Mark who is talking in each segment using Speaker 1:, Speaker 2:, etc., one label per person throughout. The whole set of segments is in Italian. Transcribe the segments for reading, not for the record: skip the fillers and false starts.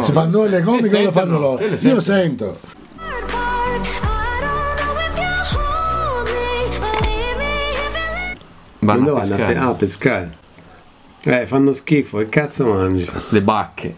Speaker 1: Si fanno le comiche o lo fanno loro? Io sento.
Speaker 2: Vanno a pescare. Fanno schifo, che cazzo mangi?
Speaker 3: Le bacche,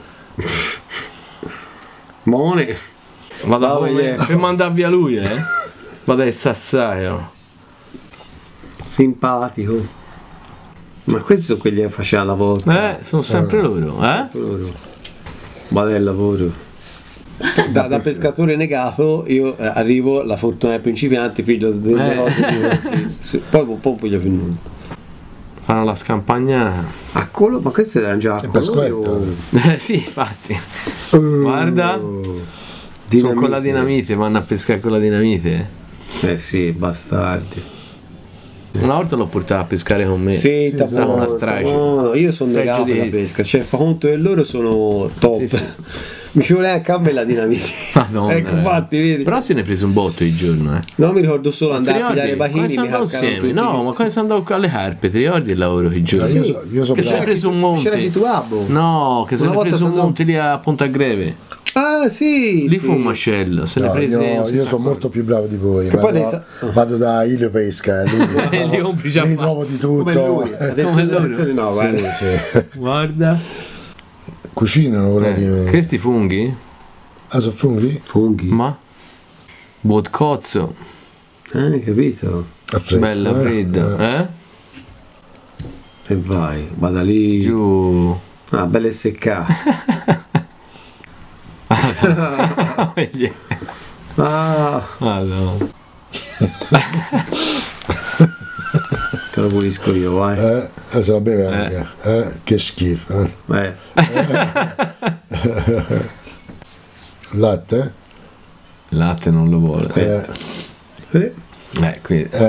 Speaker 2: Buone.
Speaker 3: Vado per mandare via lui, Vado a sassaio.
Speaker 2: Simpatico. Ma questi sono quelli che faceva la volta.
Speaker 3: Sono sempre loro,
Speaker 2: Sempre loro. Vado al lavoro. Da pescatore negato io arrivo, la fortuna del principiante, piglio delle cose diverse. Poi un po' piglio più nulla.
Speaker 3: Fanno la scampagnata.
Speaker 2: A collo? Ma queste erano già a collo?
Speaker 3: Sì, infatti. Guarda. Sono con la dinamite, vanno a pescare con la dinamite.
Speaker 2: Sì, bastardi.
Speaker 3: Una volta l'ho portato a pescare con me.
Speaker 2: Sì,
Speaker 3: stava una strage.
Speaker 2: No, io sono negato alla pesca, cioè fa conto che loro sono top. Sì. Mi ci vuole anche a me la dinamite.
Speaker 3: Madonna.
Speaker 2: Ecco, infatti, vedi.
Speaker 3: Però se ne è preso un botto il giorno,
Speaker 2: No, mi ricordo solo andare a pigliare i bachini, mi
Speaker 3: cascano tutti. No, ma quando sono andato alle carpe, ti ricordi il lavoro che giorno?
Speaker 1: Io so
Speaker 3: che si è preso un monte.
Speaker 2: C'era chi tu abbo?
Speaker 3: No, che se ne è preso un monte lì a Ponta Greve.
Speaker 2: Ah, sì.
Speaker 3: Lì fu un macello. Se ne prese.
Speaker 1: Io sono molto più bravo di voi. Vado da Ilio Pesca. Lì trovo di tutto.
Speaker 2: Come lui. Adesso no, guarda.
Speaker 1: Sì.
Speaker 3: Guarda.
Speaker 1: Cucinano quella di.
Speaker 3: Questi funghi?
Speaker 1: Ah, sono funghi?
Speaker 2: Funghi.
Speaker 3: Ma? Botcozzo.
Speaker 2: Capito?
Speaker 3: Bella fredda,
Speaker 2: E vai, vada lì.
Speaker 3: Giù.
Speaker 2: Bella seccata.
Speaker 3: No.
Speaker 2: Te lo pulisco io, vai.
Speaker 1: Se la beve anche. Che schifo. Latte?
Speaker 3: Latte non lo vuole. Qui.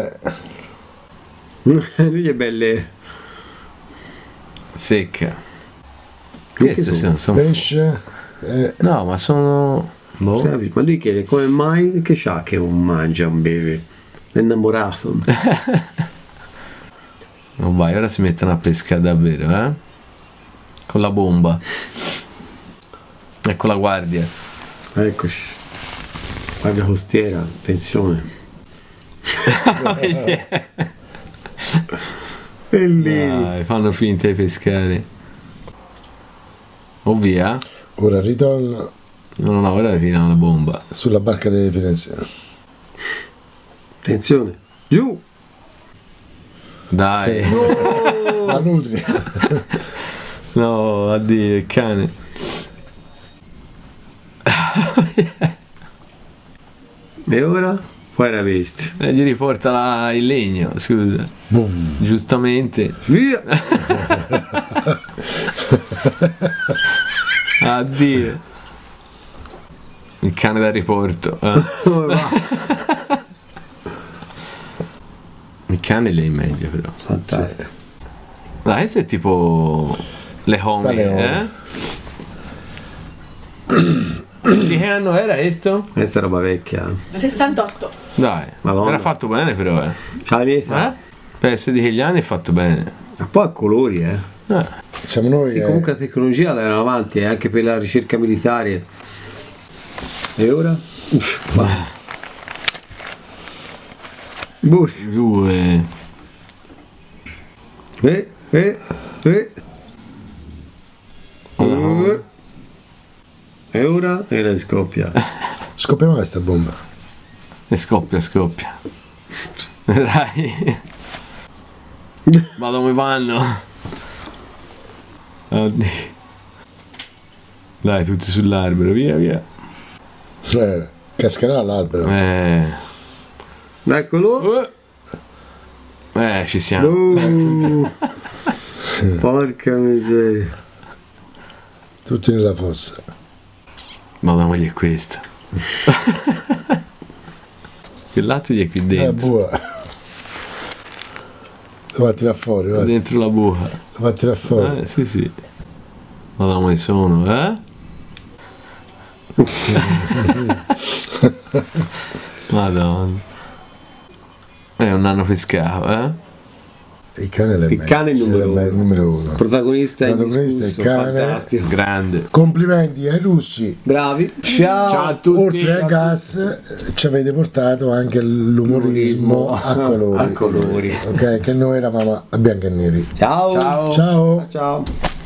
Speaker 2: Lui è belle.
Speaker 3: Secca. Queste sono
Speaker 1: pesce.
Speaker 3: No, ma sono.
Speaker 2: Ma lui chiede come mai che c'ha che un mangia, un beve? È innamorato.
Speaker 3: Non vai, ora si mettono a pescare davvero, Con la bomba. E con la guardia.
Speaker 2: Eccoci. Guardia costiera, attenzione.
Speaker 3: Dai, fanno finta di pescare. O via.
Speaker 1: Ora ritorno.
Speaker 3: No, ora tirano la bomba.
Speaker 1: Sulla barca delle Firenze.
Speaker 2: Attenzione. Giù.
Speaker 3: Dai.
Speaker 1: No! La nutria.
Speaker 3: No, addio, il cane.
Speaker 2: E ora? Poi era visto.
Speaker 3: Gli riporta il legno, scusa.
Speaker 1: Boom.
Speaker 3: Giustamente.
Speaker 2: Via.
Speaker 3: Addio. Il cane da riporto. Il cane lei è meglio però.
Speaker 2: Fantastico.
Speaker 3: Dai, se è tipo Leone. Di che anno era questo?
Speaker 2: Questa è roba vecchia.
Speaker 4: 68.
Speaker 3: Dai,
Speaker 2: Madonna.
Speaker 3: era fatto bene però,
Speaker 2: C'ha la mia età.
Speaker 3: Per essere di quegli anni è fatto bene.
Speaker 2: Ma poi a colori,
Speaker 1: Siamo noi.
Speaker 2: Sì, comunque la tecnologia l'erano avanti, anche per la ricerca militare. E ora? Burri.
Speaker 3: Due.
Speaker 2: E ora? E ora scoppia.
Speaker 1: Scoppia mai sta bomba?
Speaker 3: E scoppia. Vedrai. Ma dove vanno? Oddio. Dai, tutti sull'albero, via.
Speaker 1: Cascherà l'albero.
Speaker 2: Eccolo.
Speaker 3: Ci siamo.
Speaker 2: Porca miseria.
Speaker 1: Tutti nella fossa.
Speaker 3: Ma la moglie è questo. Che latte gli è qui dentro?
Speaker 1: Buona. Lo va a tirare fuori, va.
Speaker 3: Dentro la buca.
Speaker 1: Lo va a tirare fuori.
Speaker 3: Sì. Ma da come sono, Madonna. Non hanno pescato,
Speaker 1: Il cane
Speaker 2: è il numero uno. Protagonista
Speaker 1: è il cane.
Speaker 2: Fantastico.
Speaker 3: Grande.
Speaker 1: Complimenti ai russi.
Speaker 2: Bravi. Ciao
Speaker 3: a tutti.
Speaker 1: Oltre a gas ci avete portato anche l'umorismo a colori.
Speaker 2: A colori.
Speaker 1: Ok, che noi eravamo a bianco e neri.
Speaker 2: Ciao.
Speaker 1: Ciao.
Speaker 2: Ciao.